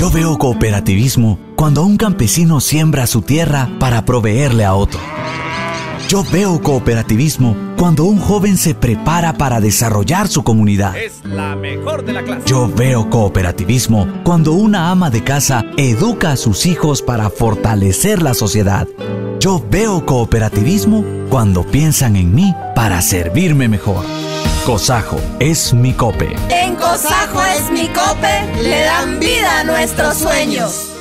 Yo veo cooperativismo cuando un campesino siembra su tierra para proveerle a otro. Yo veo cooperativismo cuando un joven se prepara para desarrollar su comunidad. Es la mejor de la clase. Yo veo cooperativismo cuando una ama de casa educa a sus hijos para fortalecer la sociedad. Yo veo cooperativismo cuando piensan en mí para servirme mejor. Cosajo es mi cope. En Cosajo es mi cope, le dan vida a nuestros sueños.